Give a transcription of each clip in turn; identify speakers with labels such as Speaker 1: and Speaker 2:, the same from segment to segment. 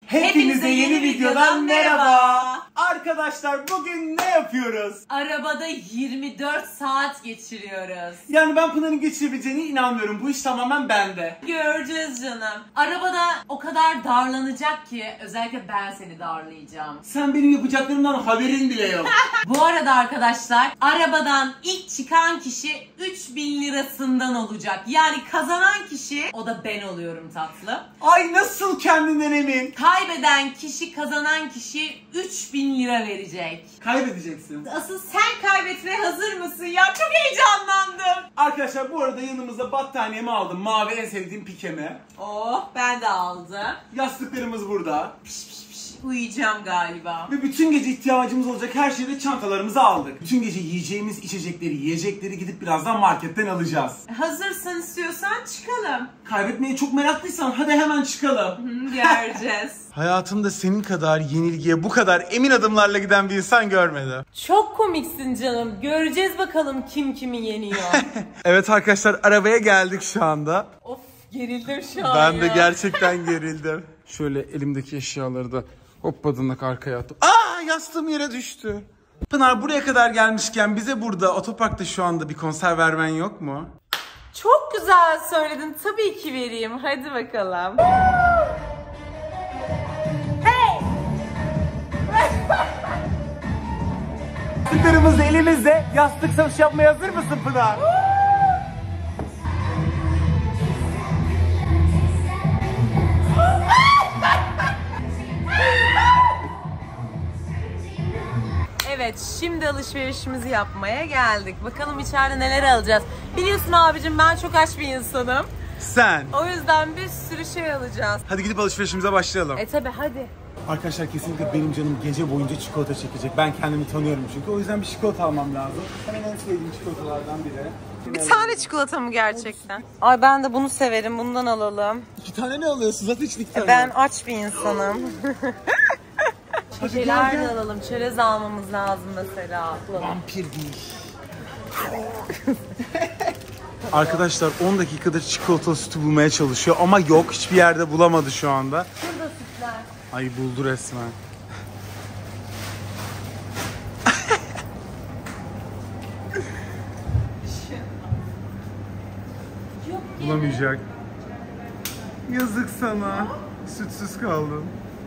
Speaker 1: Hepinize yeni videodan merhaba. Arkadaşlar bugün ne yapıyoruz?
Speaker 2: Arabada 24 saat geçiriyoruz.
Speaker 1: Yani ben Pınar'ın geçirebileceğine inanmıyorum. Bu iş tamamen bende.
Speaker 2: Göreceğiz canım. Arabada o kadar darlanacak ki özellikle ben seni darlayacağım.
Speaker 1: Sen benim yapacaklarımdan haberin bile yok.
Speaker 2: Bu arada arkadaşlar arabadan ilk çıkan kişi 3000 lirasından olacak. Yani kazanan kişi o da ben oluyorum tatlım.
Speaker 1: Ay nasıl kendinden emin?
Speaker 2: Kaybeden kişi kazanan kişi 3000 lira verecek.
Speaker 1: Kaybedeceksin.
Speaker 2: Asıl sen kaybetmeye hazır mısın ya? Çok heyecanlandım.
Speaker 1: Arkadaşlar bu arada yanımızda battaniyemi aldım. Mavi en sevdiğim pikemi.
Speaker 2: Oh ben de aldım.
Speaker 1: Yastıklarımız burada.
Speaker 2: Uyuyacağım galiba.
Speaker 1: Ve bütün gece ihtiyacımız olacak her şeyi de çantalarımıza aldık. Bütün gece yiyeceğimiz içecekleri, yiyecekleri gidip birazdan marketten alacağız.
Speaker 2: Hazırsan istiyorsan çıkalım.
Speaker 1: Kaybetmeye çok meraklıysan hadi hemen çıkalım.
Speaker 2: Göreceğiz.
Speaker 1: Hayatımda senin kadar yenilgiye bu kadar emin adımlarla giden bir insan görmedim.
Speaker 2: Çok komiksin canım. Göreceğiz bakalım kim kimi yeniyor.
Speaker 1: Evet arkadaşlar arabaya geldik şu anda.
Speaker 2: Of gerildim şu an
Speaker 1: Ben de
Speaker 2: ya.
Speaker 1: gerçekten gerildim. Şöyle elimdeki eşyaları da hoppadınlık arkaya attım. Aa yastığım yere düştü. Pınar buraya kadar gelmişken bize burada otoparkta şu anda bir konser vermen yok mu?
Speaker 2: Çok güzel söyledin. Tabii ki vereyim. Hadi bakalım.
Speaker 1: Yastıklarımız elimizde. Yastık satış yapmaya hazır mısın Pınar?
Speaker 2: Evet, şimdi alışverişimizi yapmaya geldik. Bakalım içeride neler alacağız. Biliyorsun abicim ben çok aç bir insanım.
Speaker 1: Sen.
Speaker 2: O yüzden bir sürü şey alacağız.
Speaker 1: Hadi gidip alışverişimize başlayalım.
Speaker 2: Tabi hadi.
Speaker 1: Arkadaşlar kesinlikle benim canım gece boyunca çikolata çekecek. Ben kendimi tanıyorum çünkü. O yüzden bir çikolata almam lazım. Hemen en sevdiğim çikolatalardan biri.
Speaker 2: Bir tane çikolata mı gerçekten? Ay ben de bunu severim. Bundan alalım.
Speaker 1: 2 tane ne alıyorsun? Zaten içli 2 tane.
Speaker 2: Ben aç bir insanım.
Speaker 1: Hadi
Speaker 2: Şeyler
Speaker 1: gel,
Speaker 2: de
Speaker 1: gel.
Speaker 2: alalım. Çerez almamız lazım mesela.
Speaker 1: Vampir değil. Arkadaşlar 10 dakikadır çikolatalı sütü bulmaya çalışıyor ama yok, hiçbir yerde bulamadı şu anda.
Speaker 2: Şurada sütler.
Speaker 1: Ay buldu resmen.
Speaker 2: Yok
Speaker 1: Bulamayacak. Yazık sana. Sütsüz kaldın.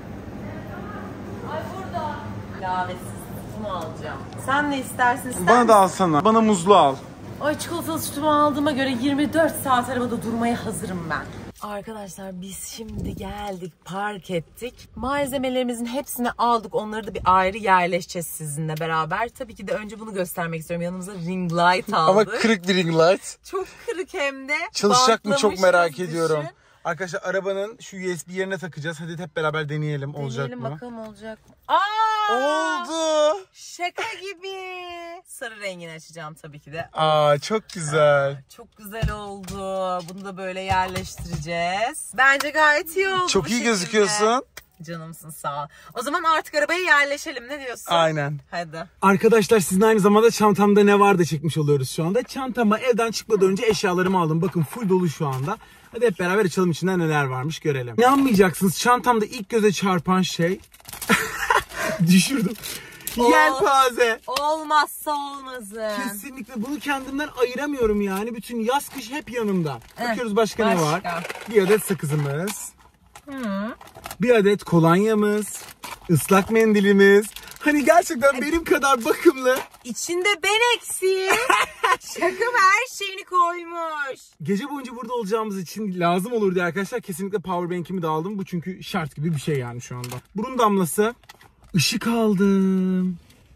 Speaker 2: Ay burada. Lavetsiz. Bunu alacağım. Sen ne istersin?
Speaker 1: Bana da alsana. Bana muzlu al.
Speaker 2: Ay çikolatalı sütümü aldığıma göre 24 saat arabada durmaya hazırım ben. Arkadaşlar biz şimdi geldik, park ettik. Malzemelerimizin hepsini aldık. Onları da bir ayrı yerleşeceğiz sizinle beraber. Tabii ki de önce bunu göstermek istiyorum. Yanımıza ring light aldık.
Speaker 1: Ama kırık bir ring light.
Speaker 2: Çok kırık hem de.
Speaker 1: Çalışacak mı çok merak
Speaker 2: Bantlamışız,
Speaker 1: ediyorum.
Speaker 2: düşün.
Speaker 1: Arkadaşlar arabanın şu USB yerine takacağız. Hadi hep beraber deneyelim. Olacak
Speaker 2: Deneyelim
Speaker 1: mı?
Speaker 2: bakalım olacak mı? Aa!
Speaker 1: Oldu.
Speaker 2: Şaka gibi. Sarı rengini açacağım tabii ki de.
Speaker 1: Aa çok güzel.
Speaker 2: Çok güzel oldu. Bunu da böyle yerleştireceğiz. Bence gayet iyi oldu.
Speaker 1: Çok
Speaker 2: bu
Speaker 1: iyi
Speaker 2: şekilde.
Speaker 1: gözüküyorsun.
Speaker 2: Canımsın sağ ol. O zaman artık arabaya yerleşelim. Ne diyorsun?
Speaker 1: Aynen.
Speaker 2: Hadi.
Speaker 1: Arkadaşlar sizin aynı zamanda çantamda ne var da çekmiş oluyoruz şu anda. Çantama evden çıkmadan önce eşyalarımı aldım. Bakın full dolu şu anda. Hadi hep beraber açalım içinden neler varmış görelim. İnanmayacaksınız çantamda ilk göze çarpan şey. Düşürdüm. Yelpaze.
Speaker 2: Olmazsa olmazı.
Speaker 1: Kesinlikle bunu kendimden ayıramıyorum yani. Bütün yaz kış hep yanımda.
Speaker 2: Evet,
Speaker 1: Bakıyoruz başka ne var?
Speaker 2: başka.
Speaker 1: Bir adet sakızımız. Bir adet kolonyamız. Islak mendilimiz. Hani gerçekten benim kadar bakımlı.
Speaker 2: İçinde ben eksiğim. Şakam her şeyini koymuş.
Speaker 1: Gece boyunca burada olacağımız için lazım olur diye arkadaşlar kesinlikle powerbank'imi de aldım. Bu çünkü şart gibi bir şey yani şu anda. Burun damlası. Işık aldım.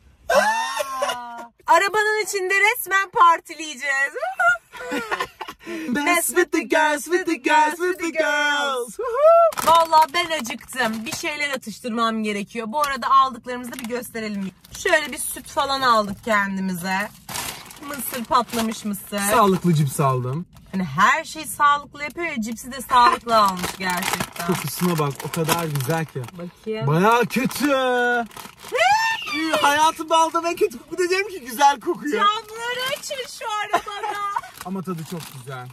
Speaker 2: Arabanın içinde resmen partileyeceğiz.
Speaker 1: Mess with the girls, with the girls, with the girls.
Speaker 2: Vallahi ben acıktım. Bir şeyler atıştırmam gerekiyor. Bu arada aldıklarımızı da bir gösterelim. Şöyle bir süt falan aldık kendimize. Mısır, patlamış mısır.
Speaker 1: Sağlıklı cips aldım.
Speaker 2: Hani her şey sağlıklı yapıyor ya, cipsi de sağlıklı almış gerçekten.
Speaker 1: Kokusuna bak, o kadar güzel ki.
Speaker 2: Bakayım.
Speaker 1: Bayağı kötü. Hayatımda aldığım en kötü koku diyeceğim ki güzel kokuyor.
Speaker 2: Camları açın şu arabada.
Speaker 1: Ama tadı çok güzel.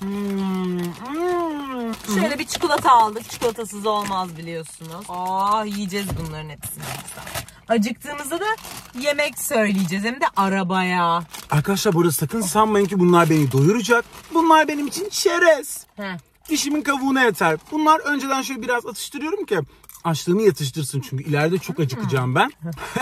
Speaker 2: Şöyle bir çikolata aldık. Çikolatasız olmaz biliyorsunuz. Yiyeceğiz bunların hepsini. Acıktığımızda da yemek söyleyeceğiz. Hem de arabaya.
Speaker 1: Arkadaşlar burada sakın sanmayın ki bunlar beni doyuracak. Bunlar benim için çerez. Dişimin kavuğuna yeter. Bunlar önceden şöyle biraz atıştırıyorum ki açlığımı yatıştırsın çünkü ileride çok acıkacağım ben.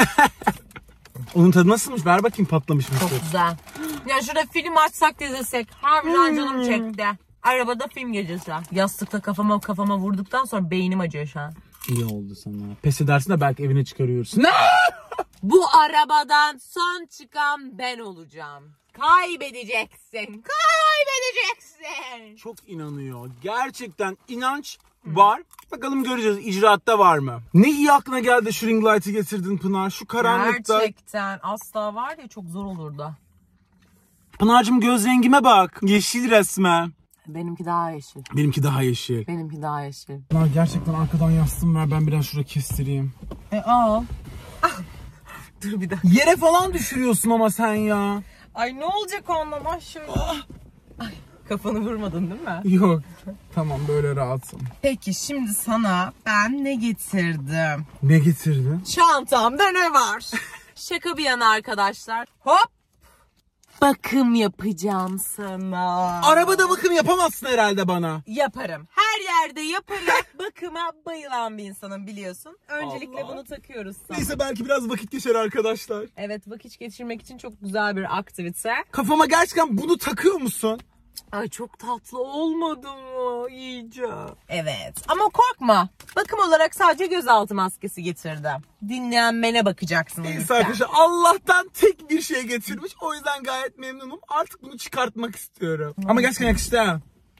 Speaker 1: Onun tadı nasılmış? Ver bakayım, patlamış mı?
Speaker 2: Çok güzel. Ya şurada film açsak izlesek. Harbiden canım çekti. Arabada film gecesi. Yastıkta kafama vurduktan sonra beynim acıyor şu an.
Speaker 1: İyi oldu sana. Pes edersin de belki evine çıkarıyorsun.
Speaker 2: Bu arabadan son çıkan ben olacağım. Kaybedeceksin. Kaybedeceksin.
Speaker 1: Çok inanıyor. Gerçekten inanç var. Bakalım göreceğiz icraatta var mı? Ne iyi aklına geldi şu ring light'ı getirdin Pınar. Şu karanlıkta.
Speaker 2: Gerçekten asla var ya çok zor olurdu.
Speaker 1: Pınar'cığım göz rengime bak. Yeşil resmen.
Speaker 2: Benimki daha yeşil.
Speaker 1: Benimki daha yeşil.
Speaker 2: Benimki daha yeşil.
Speaker 1: Pınar gerçekten arkadan yastığım ver. Ben biraz şurada kestireyim.
Speaker 2: Al. Dur bir dakika.
Speaker 1: Yere falan düşürüyorsun ama sen ya.
Speaker 2: Ay ne olacak onunla? Bak şöyle. Ay, kafanı vurmadın değil mi?
Speaker 1: Yok. Tamam böyle rahatım.
Speaker 2: Peki şimdi sana ben ne getirdim?
Speaker 1: Ne getirdin?
Speaker 2: Çantamda ne var? Şaka bir yana arkadaşlar. Hop. Bakım yapacağım sana.
Speaker 1: Arabada bakım yapamazsın herhalde bana.
Speaker 2: Yaparım. Her yerde yaparım. Bakıma bayılan bir insanım biliyorsun. Öncelikle bunu takıyoruz sana.
Speaker 1: Neyse belki biraz vakit geçer arkadaşlar.
Speaker 2: Evet, vakit geçirmek için çok güzel bir aktivite.
Speaker 1: Kafama gerçekten bunu takıyor musun?
Speaker 2: Ay çok tatlı olmadı mı? Yiyeceğim. Evet ama korkma. Bakım olarak sadece gözaltı maskesi getirdim. Dinlenmene bakacaksın.
Speaker 1: Neyse arkadaşlar Allah'tan tek bir şey getirmiş. O yüzden gayet memnunum. Artık bunu çıkartmak istiyorum. Ama gerçekten yakıştı ha.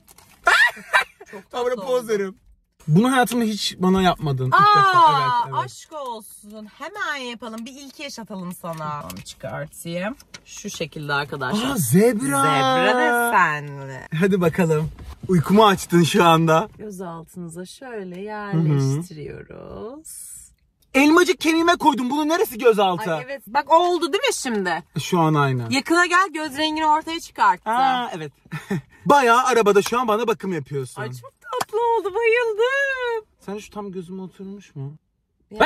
Speaker 2: Çok
Speaker 1: Tam böyle
Speaker 2: tatlı
Speaker 1: poz
Speaker 2: oldu.
Speaker 1: verim. Bunu hayatımda hiç bana yapmadın. İlk defa. Evet.
Speaker 2: Aşk olsun. Hemen yapalım. Bir ilki yaşatalım sana. Onu çıkartayım. Şu şekilde arkadaşlar.
Speaker 1: Zebra.
Speaker 2: Zebra desenli.
Speaker 1: Hadi bakalım. Uykumu açtın şu anda.
Speaker 2: Göz altınıza şöyle yerleştiriyoruz.
Speaker 1: Elmacık kemiğime koydum. Bunun neresi gözaltı?
Speaker 2: Ay evet. Bak oldu değil mi şimdi?
Speaker 1: Şu an aynı.
Speaker 2: Yakına gel, göz rengini ortaya çıkarttı.
Speaker 1: Evet. Bayağı arabada şu an bana bakım yapıyorsun.
Speaker 2: Ay çok tatlı oldu. Bayıldım.
Speaker 1: Sen şu tam gözüme oturmuş mu?
Speaker 2: Ya.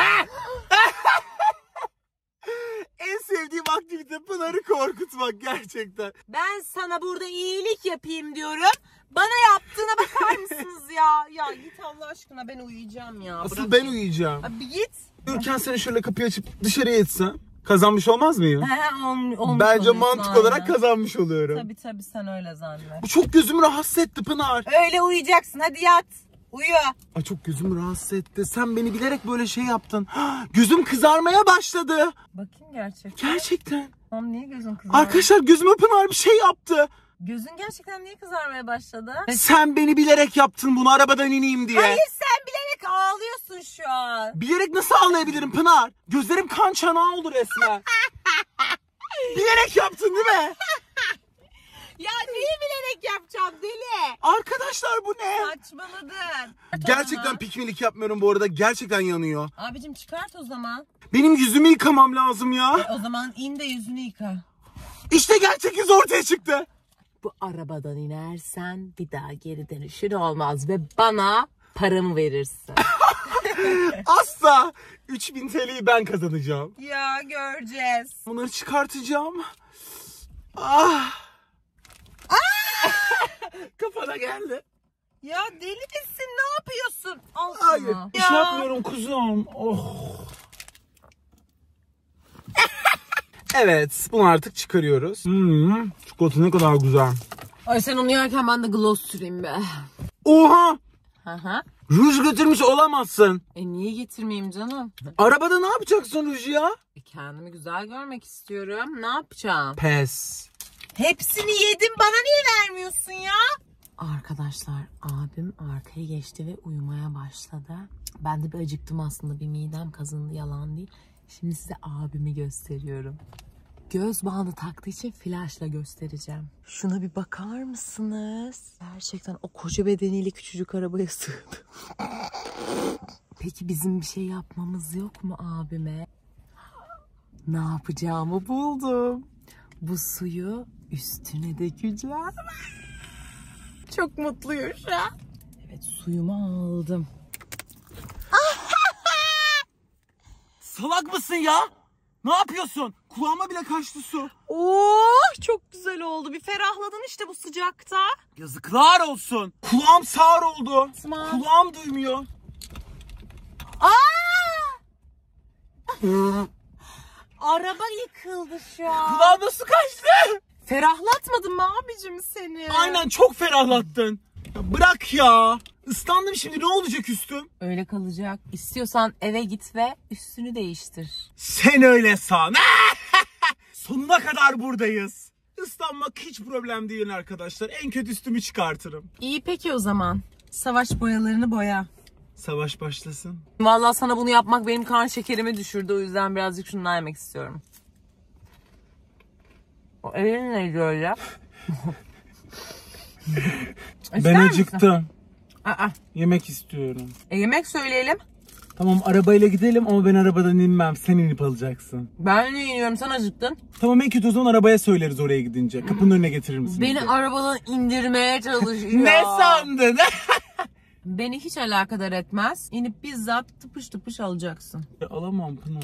Speaker 1: En sevdiğim aktivite Pınar'ı korkutmak gerçekten.
Speaker 2: Ben sana burada iyilik yapayım diyorum. Bana yaptığına bakar mısınız ya? Ya git Allah aşkına, ben uyuyacağım ya.
Speaker 1: Asıl ben uyuyacağım.
Speaker 2: Abi git.
Speaker 1: Uyurken seni şöyle kapıyı açıp dışarıya etsem kazanmış olmaz mıyım?
Speaker 2: Olmuş
Speaker 1: Bence
Speaker 2: oluyorsun,
Speaker 1: mantık
Speaker 2: aynen.
Speaker 1: olarak kazanmış oluyorum.
Speaker 2: Tabii sen öyle zannet.
Speaker 1: Bu çok gözümü rahatsız etti Pınar.
Speaker 2: Öyle uyuyacaksın, hadi yat. Uyu.
Speaker 1: Ay çok gözümü rahatsız etti. Sen beni bilerek böyle şey yaptın. Gözüm kızarmaya başladı.
Speaker 2: Bakayım gerçekten.
Speaker 1: Gerçekten.
Speaker 2: Oğlum niye gözün kızarmaya?
Speaker 1: Arkadaşlar gözüme Pınar bir şey yaptı.
Speaker 2: Gözün gerçekten niye kızarmaya başladı?
Speaker 1: Sen beni bilerek yaptın bunu arabadan ineyim diye.
Speaker 2: Hayır, sen bilerek ağlıyorsun şu an.
Speaker 1: Bilerek nasıl ağlayabilirim Pınar? Gözlerim kan çanağı oldu resmen. Bilerek yaptın değil mi?
Speaker 2: Ya niye bilerek yapacağım deli?
Speaker 1: Arkadaşlar bu ne?
Speaker 2: Saçmaladın.
Speaker 1: Gerçekten piknilik yapmıyorum bu arada. Gerçekten yanıyor.
Speaker 2: Abicim çıkart o zaman.
Speaker 1: Benim yüzümü yıkamam lazım ya.
Speaker 2: O zaman in de yüzünü yıka.
Speaker 1: İşte gerçek yüz ortaya çıktı.
Speaker 2: Bu arabadan inersen bir daha geri dönüşün olmaz ve bana paramı verirsin.
Speaker 1: Asla 3000 TL'yi ben kazanacağım.
Speaker 2: Ya göreceğiz.
Speaker 1: Bunları çıkartacağım. Ah. Kafana geldi.
Speaker 2: Ya deli misin? Ne yapıyorsun? Al
Speaker 1: Hayır.
Speaker 2: şunu.
Speaker 1: Bir şey yapmıyorum kuzum. Oh. Evet. Bunu artık çıkarıyoruz. Çikolata ne kadar güzel.
Speaker 2: Ay sen onu yerken ben de gloss süreyim be.
Speaker 1: Oha.
Speaker 2: Aha.
Speaker 1: Ruj götürmüş olamazsın.
Speaker 2: Niye getirmeyeyim canım?
Speaker 1: Arabada ne yapacaksın ruju ya?
Speaker 2: Kendimi güzel görmek istiyorum. Ne yapacağım?
Speaker 1: Pes.
Speaker 2: Hepsini yedim. Bana niye vermiyorsun ya? Arkadaşlar abim arkaya geçti ve uyumaya başladı. Ben de bir acıktım aslında. Bir midem kazındı, yalan değil. Şimdi size abimi gösteriyorum. Göz bandı taktığı için flaşla göstereceğim. Şuna bir bakar mısınız? Gerçekten o koca bedeniyle küçücük arabaya sığdı. Peki bizim bir şey yapmamız yok mu abime? Ne yapacağımı buldum. Bu suyu üstüne dökeceğim. Çok mutluyum şu an. Evet, suyumu aldım.
Speaker 1: Salak mısın ya? Ne yapıyorsun? Kulağıma bile kaçtı su.
Speaker 2: Oh, çok güzel oldu. Bir ferahladın işte bu sıcakta.
Speaker 1: Yazıklar olsun. Kulağım sağır oldu.
Speaker 2: Tamam.
Speaker 1: Kulağım duymuyor.
Speaker 2: Araba yıkıldı şu an.
Speaker 1: Kulağıma su kaçtı.
Speaker 2: Ferahlatmadın mı abicim seni?
Speaker 1: Aynen, çok ferahlattın. Ya bırak ya. Islandım şimdi, ne olacak üstüm?
Speaker 2: Öyle kalacak. İstiyorsan eve git ve üstünü değiştir.
Speaker 1: Sen öyle san. Sonuna kadar buradayız. Islanmak hiç problem değil arkadaşlar. En kötü üstümü çıkartırım.
Speaker 2: İyi peki o zaman. Savaş boyalarını boya.
Speaker 1: Savaş başlasın.
Speaker 2: Vallahi sana bunu yapmak benim kan şekerimi düşürdü. O yüzden birazcık şundan yemek istiyorum. O elin neydi öyle?
Speaker 1: Ben acıktım.
Speaker 2: Aa,
Speaker 1: Yemek istiyorum.
Speaker 2: yemek söyleyelim.
Speaker 1: Tamam, arabayla gidelim ama ben arabadan inmem. Sen inip alacaksın.
Speaker 2: Ben niye iniyorum? Sen acıktın.
Speaker 1: Tamam, en kötü o zaman arabaya söyleriz oraya gidince. Kapının önüne getirir misin?
Speaker 2: Beni
Speaker 1: bizi?
Speaker 2: arabadan indirmeye çalışıyor.
Speaker 1: Ne sandın?
Speaker 2: Beni hiç alakadar etmez. İnip bizzat tıpış tıpış alacaksın.
Speaker 1: Alamam Pınar.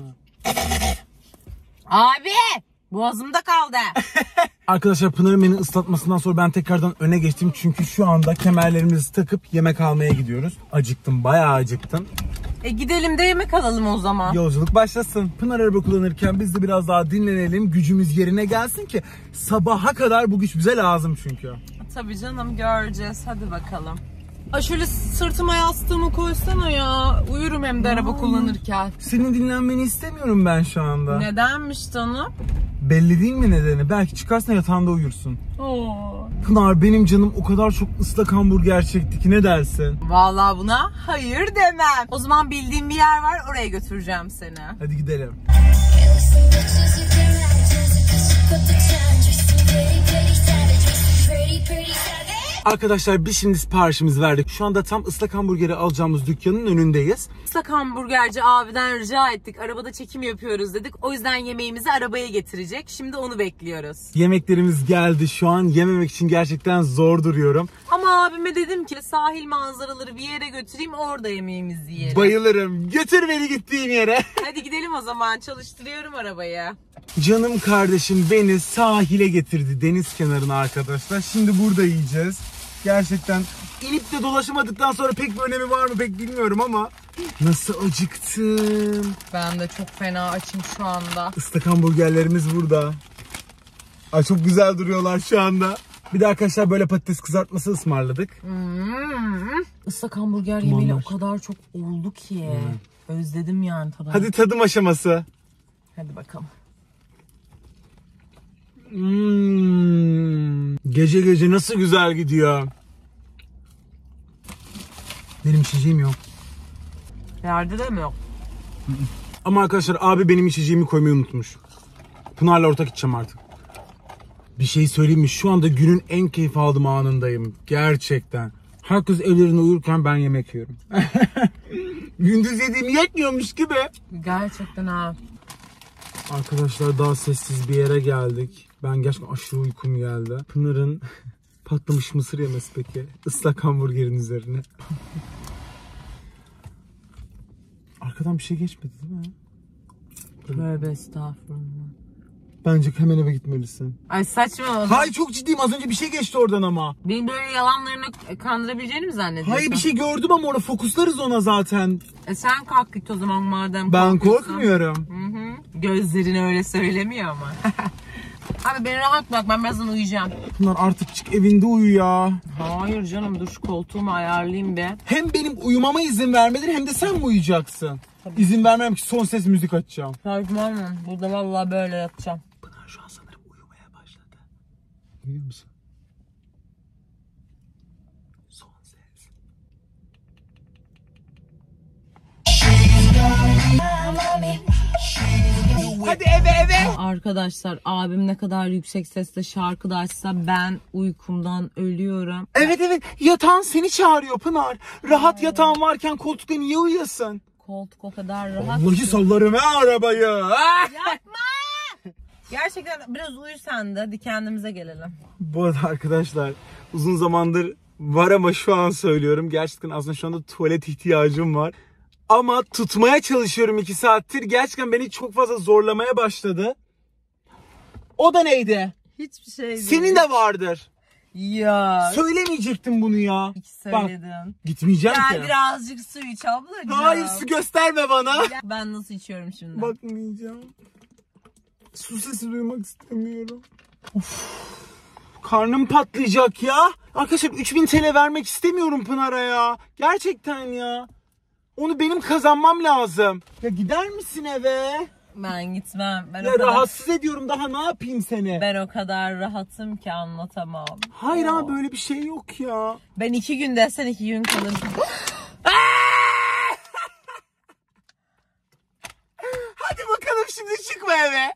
Speaker 2: Abi! Boğazımda kaldı.
Speaker 1: Arkadaşlar, Pınar'ın beni ıslatmasından sonra ben tekrardan öne geçtim. Çünkü şu anda kemerlerimizi takıp yemek almaya gidiyoruz. Acıktım, bayağı acıktım.
Speaker 2: Gidelim de yemek alalım o zaman.
Speaker 1: Yolculuk başlasın. Pınar araba kullanırken biz de biraz daha dinlenelim. Gücümüz yerine gelsin ki sabaha kadar bu güç bize lazım çünkü.
Speaker 2: Tabii canım, göreceğiz. Hadi bakalım. Ay şöyle sırtıma yastığımı koysana ya. Uyurum hem de araba kullanırken.
Speaker 1: Senin dinlenmeni istemiyorum ben şu anda.
Speaker 2: Nedenmiş canım?
Speaker 1: Belli değil mi nedeni? Belki çıkarsan yatağında uyursun.
Speaker 2: Oo.
Speaker 1: Pınar, benim canım o kadar çok ıslak hamburger çekti ki, ne dersin?
Speaker 2: Vallahi buna hayır demem. O zaman bildiğim bir yer var, oraya götüreceğim seni.
Speaker 1: Hadi gidelim. Arkadaşlar, biz şimdi siparişimizi verdik. Şu anda tam ıslak hamburgeri alacağımız dükkanın önündeyiz.
Speaker 2: Islak hamburgerci abiden rica ettik. Arabada çekim yapıyoruz dedik. O yüzden yemeğimizi arabaya getirecek. Şimdi onu bekliyoruz.
Speaker 1: Yemeklerimiz geldi. Şu an yememek için gerçekten zor duruyorum.
Speaker 2: Ama abime dedim ki sahil manzaraları bir yere götüreyim, orada yemeğimizi yiyelim.
Speaker 1: Bayılırım. Götür beni gittiğim yere.
Speaker 2: Hadi gidelim o zaman. Çalıştırıyorum arabayı.
Speaker 1: Canım kardeşim beni sahile getirdi. Deniz kenarına arkadaşlar. Şimdi burada yiyeceğiz. Gerçekten inip de dolaşamadıktan sonra pek bir önemi var mı pek bilmiyorum ama nasıl acıktım.
Speaker 2: Ben de çok fena açım şu anda.
Speaker 1: Islak hamburgerlerimiz burada. Ay, çok güzel duruyorlar şu anda. Bir de arkadaşlar böyle patates kızartması ısmarladık.
Speaker 2: Islak hamburger yemeğiyle o kadar çok oldu ki. Özledim yani tadını.
Speaker 1: Hadi tadım aşaması.
Speaker 2: Hadi bakalım.
Speaker 1: Gece gece nasıl güzel gidiyor. Benim içeceğim yok.
Speaker 2: Yerde de mi yok?
Speaker 1: Ama arkadaşlar, abi benim içeceğimi koymayı unutmuş. Pınar'la ortak içeceğim artık. Bir şey söyleyeyim mi? Şu anda günün en keyif aldığım anındayım. Gerçekten. Herkes evlerinde uyurken ben yemek yiyorum. Gündüz yediğim yetmiyormuş gibi.
Speaker 2: Gerçekten ha.
Speaker 1: Arkadaşlar, daha sessiz bir yere geldik. Ben gerçekten aşırı uykum geldi. Pınar'ın patlamış mısır yemesi peki. Islak hamburgerin üzerine. Arkadan bir şey geçmedi değil mi?
Speaker 2: Tövbe estağfurullah.
Speaker 1: Bence hemen eve gitmelisin.
Speaker 2: Ay saçma.
Speaker 1: Hayır, çok ciddiyim. Az önce bir şey geçti oradan ama.
Speaker 2: Benim böyle yalanlarını kandırabileceğini mi zannediyorsun?
Speaker 1: Hayır, bir şey gördüm ama ona fokuslarız ona zaten.
Speaker 2: Sen kalk git o zaman madem
Speaker 1: Ben
Speaker 2: korkuyorsun.
Speaker 1: korkmuyorum.
Speaker 2: Hı. Gözlerin öyle söylemiyor ama. Abi beni rahat bırak, ben birazdan uyuyacağım.
Speaker 1: Pınar, artık çık evinde uyu ya.
Speaker 2: Hayır canım, dur şu koltuğumu ayarlayayım be.
Speaker 1: Hem benim uyumama izin vermedin hem de sen mi uyuyacaksın? İzin vermem ki, son ses müzik açacağım.
Speaker 2: Saçmalama, burada vallahi böyle yatacağım.
Speaker 1: Pınar şu an sanırım uyumaya başladı. Uyuyor musun? Son ses. Hadi eve.
Speaker 2: Arkadaşlar, abim ne kadar yüksek sesle şarkı da açsa ben uykumdan ölüyorum.
Speaker 1: Evet, yatağın seni çağırıyor Pınar. Rahat yatağın varken koltukta niye uyuyasın?
Speaker 2: Koltuk o kadar rahat.
Speaker 1: Vallahi sallarım arabayı.
Speaker 2: Yapma! Gerçekten biraz uyu sen de, hadi kendimize gelelim.
Speaker 1: Bu arada arkadaşlar, uzun zamandır Var ama şu an söylüyorum. Gerçekten aslında şu anda tuvalet ihtiyacım var. Ama tutmaya çalışıyorum 2 saattir. Gerçekten beni çok fazla zorlamaya başladı. O da neydi?
Speaker 2: Hiçbir şey değil.
Speaker 1: Senin de vardır.
Speaker 2: Ya.
Speaker 1: Söylemeyecektim bunu ya.
Speaker 2: Söyledim.
Speaker 1: Bak, gitmeyeceğim
Speaker 2: Gel
Speaker 1: ki.
Speaker 2: birazcık su iç ablacığım.
Speaker 1: Hayır, su gösterme bana.
Speaker 2: Ben nasıl içiyorum şimdi?
Speaker 1: Bakmayacağım. Su sesi duymak istemiyorum. Of. Karnım patlayacak ya. Arkadaşlar 3000 TL vermek istemiyorum Pınar'a ya. Gerçekten ya. Onu benim kazanmam lazım. Ya gider misin eve?
Speaker 2: Ben gitmem.
Speaker 1: Ya rahatsız ediyorum, daha ne yapayım seni?
Speaker 2: Ben o kadar rahatım ki anlatamam.
Speaker 1: Hayır abi, böyle bir şey yok ya.
Speaker 2: Ben 2 gün desen 2 gün kalırım.
Speaker 1: Hadi bakalım, şimdi çıkma eve.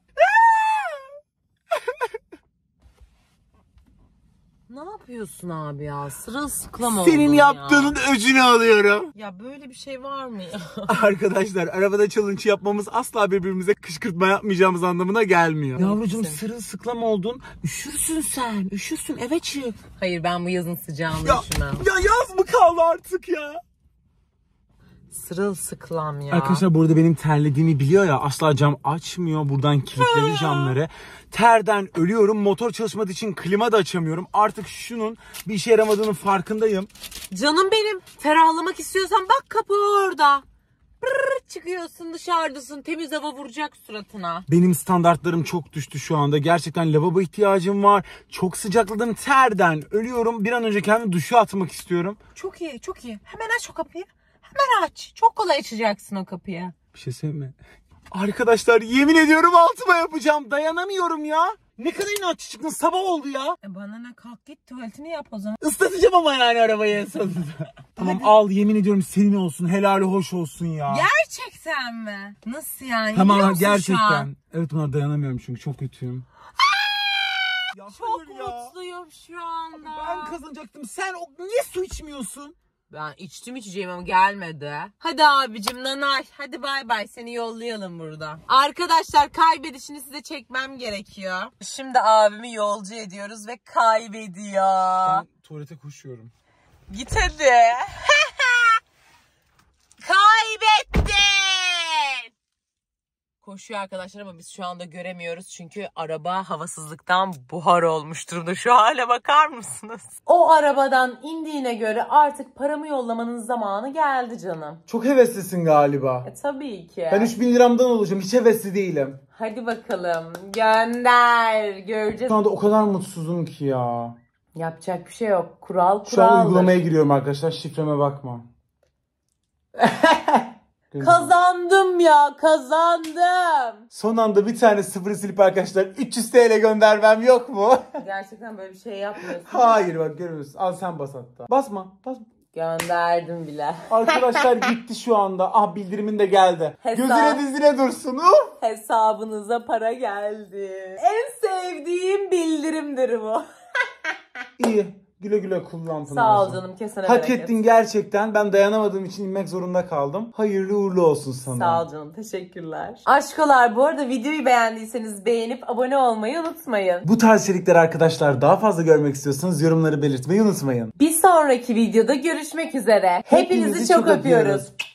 Speaker 2: Ne yapıyorsun abi ya? Sırılsıklam oldun
Speaker 1: Senin yaptığının öcünü alıyorum.
Speaker 2: Ya böyle bir şey var mı ya?
Speaker 1: Arkadaşlar, arabada challenge yapmamız asla birbirimize kışkırtma yapmayacağımız anlamına gelmiyor. Yavrucuğum, sırılsıklam oldun. Üşürsün sen. Üşürsün, eve çık.
Speaker 2: Hayır, ben bu yazın sıcağında üşümem.
Speaker 1: Ya yaz mı kaldı artık ya?
Speaker 2: Sırılsıklam ya.
Speaker 1: Arkadaşlar burada benim terlediğimi biliyor ya, asla cam açmıyor. Buradan kilitledi camları. Terden ölüyorum. Motor çalışmadığı için klima da açamıyorum. Artık şunun bir işe yaramadığının farkındayım.
Speaker 2: Canım benim, ferahlamak istiyorsan bak, kapı orada. Brrr, çıkıyorsun, dışarıdasın, temiz hava vuracak suratına.
Speaker 1: Benim standartlarım çok düştü şu anda. Gerçekten lavabo ihtiyacım var. Çok sıcakladım, terden ölüyorum. Bir an önce kendimi duşa atmak istiyorum.
Speaker 2: Çok iyi, çok iyi. Hemen aç o kapıyı. Hemen aç. Çok kolay açacaksın o kapıyı.
Speaker 1: Bir şey söyleme. Arkadaşlar, yemin ediyorum altıma yapacağım. Dayanamıyorum ya. Ne kadar inatçı çıktın, sabah oldu ya.
Speaker 2: Bana ne, kalk git tuvaletini yap o zaman.
Speaker 1: Islatacağım ama yani arabayı en sonunda. Tamam al, yemin ediyorum senin olsun, helali hoş olsun ya.
Speaker 2: Gerçekten mi? Nasıl yani?
Speaker 1: Tamam
Speaker 2: Biliyor musun şu an?
Speaker 1: gerçekten. Evet, buna dayanamıyorum çünkü çok kötüyüm. Ya
Speaker 2: Çok
Speaker 1: hayır ya.
Speaker 2: mutluyum şu anda.
Speaker 1: Ben kazanacaktım. Sen niye su içmiyorsun?
Speaker 2: Ben içtim içeceğim ama gelmedi. Hadi abicim, nanay. Hadi bay bay, seni yollayalım burada. Arkadaşlar, kaybedişini size çekmem gerekiyor. Şimdi abimi yolcu ediyoruz ve kaybediyor.
Speaker 1: Ben tuvalete koşuyorum.
Speaker 2: Git hadi. Kaybettin. Koşuyor arkadaşlar ama biz şu anda göremiyoruz. Çünkü araba havasızlıktan buhar olmuş durumda. Şu hale bakar mısınız? O arabadan indiğine göre artık paramı yollamanın zamanı geldi canım.
Speaker 1: Çok heveslisin galiba.
Speaker 2: Tabii ki.
Speaker 1: Ben 3000 liramdan olacağım. Hiç hevesli değilim.
Speaker 2: Hadi bakalım, gönder. Göreceğiz.
Speaker 1: Şu anda o kadar mutsuzum ki ya.
Speaker 2: Yapacak bir şey yok. Kural
Speaker 1: Şu an
Speaker 2: kuraldır.
Speaker 1: uygulamaya giriyorum arkadaşlar. Şifreme bakma.
Speaker 2: Kazandım ya, kazandım.
Speaker 1: Son anda bir tane sıfırı silip arkadaşlar 300 TL göndermem yok mu?
Speaker 2: Gerçekten böyle bir şey yapmıyorsun.
Speaker 1: Hayır, bak görüyorsun. Al sen bas hatta. Basma.
Speaker 2: Gönderdim bile.
Speaker 1: Arkadaşlar gitti şu anda. Ah, bildirimin de geldi.
Speaker 2: Hesap.
Speaker 1: Gözüne dizine dursun.
Speaker 2: Hesabınıza para geldi. En sevdiğim bildirimdir bu.
Speaker 1: İyi. Güle güle kullan Pınar'cığım.
Speaker 2: Sağ ol canım, kesene
Speaker 1: Hak
Speaker 2: bereket.
Speaker 1: ettin gerçekten. Ben dayanamadığım için inmek zorunda kaldım. Hayırlı uğurlu olsun sana.
Speaker 2: Sağ ol canım, teşekkürler. Aşkolar, bu arada videoyu beğendiyseniz beğenip abone olmayı unutmayın.
Speaker 1: Bu tarz içerikleri arkadaşlar daha fazla görmek istiyorsanız yorumları belirtmeyi unutmayın.
Speaker 2: Bir sonraki videoda görüşmek üzere. Hepinizi çok öpüyoruz.